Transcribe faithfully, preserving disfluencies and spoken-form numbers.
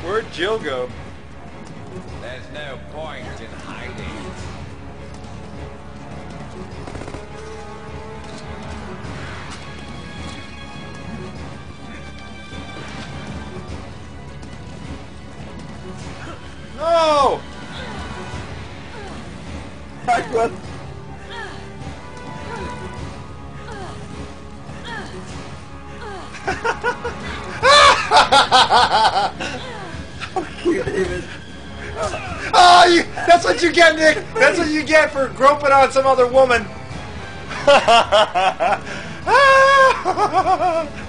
Where'd Jill go? There's no point in hiding. No! I was. Fuck you, David. Oh, you, that's what you get, Nick! That's what you get for groping on some other woman!